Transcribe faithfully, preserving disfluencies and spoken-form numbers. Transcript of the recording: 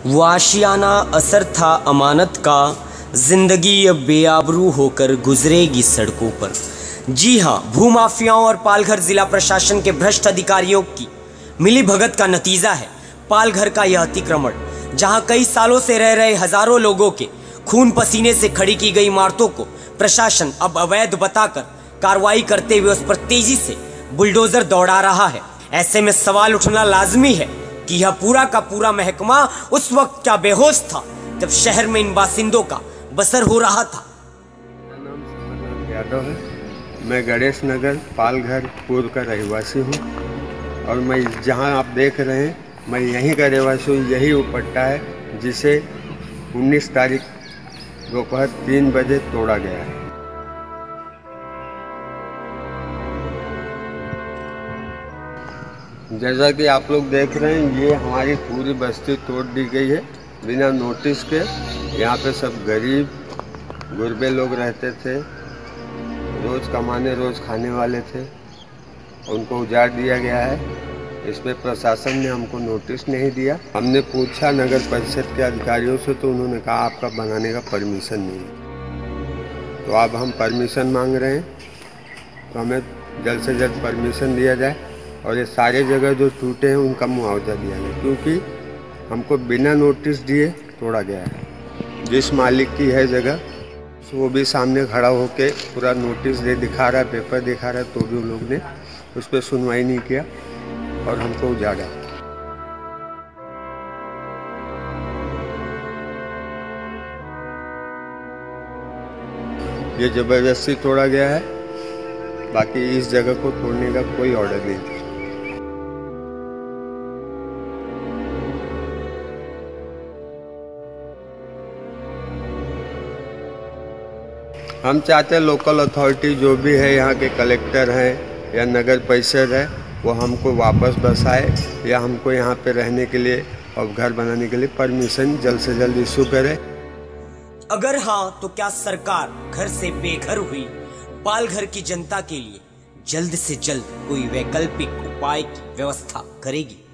वो आशियाना असर था अमानत का, जिंदगी अब बेआबरू होकर गुजरेगी सड़कों पर। जी हाँ, भूमाफियाओं और पालघर जिला प्रशासन के भ्रष्ट अधिकारियों की मिली भगत का नतीजा है पालघर का यह अतिक्रमण, जहां कई सालों से रह रहे हजारों लोगों के खून पसीने से खड़ी की गई इमारतों को प्रशासन अब अवैध बताकर कार्रवाई करते हुए उस पर तेजी से बुलडोजर दौड़ा रहा है। ऐसे में सवाल उठना लाजमी है कि यह पूरा का पूरा महकमा उस वक्त क्या बेहोश था जब शहर में इन बासिंदों का बसर हो रहा था। मेरा नाम सुमन यादव है। मैं गणेश नगर पालघर पूर्व का रहवासी हूँ और मैं जहाँ आप देख रहे हैं मैं यहीं का रहवासी हूँ। यही वो पट्टा है जिसे उन्नीस तारीख दोपहर तीन बजे तोड़ा गया है। जैसा कि आप लोग देख रहे हैं, ये हमारी पूरी बस्ती तोड़ दी गई है बिना नोटिस के। यहाँ पे सब गरीब गुरबे लोग रहते थे, रोज़ कमाने रोज़ खाने वाले थे, उनको उजाड़ दिया गया है। इसमें प्रशासन ने हमको नोटिस नहीं दिया। हमने पूछा नगर परिषद के अधिकारियों से तो उन्होंने कहा आपका बनाने का परमिशन नहीं है। तो अब हम परमिशन मांग रहे हैं, तो हमें जल्द से जल्द परमिशन दिया जाए और ये सारे जगह जो टूटे हैं उनका मुआवजा दिया जाए, क्योंकि हमको बिना नोटिस दिए तोड़ा गया है। जिस मालिक की है जगह वो भी सामने खड़ा होके पूरा नोटिस दे दिखा रहा है, पेपर दिखा रहा है, तो भी उन लोग ने उस पर सुनवाई नहीं किया और हमको उजाड़ा। ये जबरदस्ती तोड़ा गया है, बाकी इस जगह को तोड़ने का कोई ऑर्डर नहीं था। हम चाहते हैं लोकल अथॉरिटी जो भी है, यहाँ के कलेक्टर हैं या नगर परिषद है, वो हमको वापस बसाए या हमको यहाँ पे रहने के लिए और घर बनाने के लिए परमिशन जल्द से जल्द इशू करे। अगर हाँ, तो क्या सरकार घर से बेघर हुई पालघर की जनता के लिए जल्द से जल्द कोई वैकल्पिक उपाय की व्यवस्था करेगी?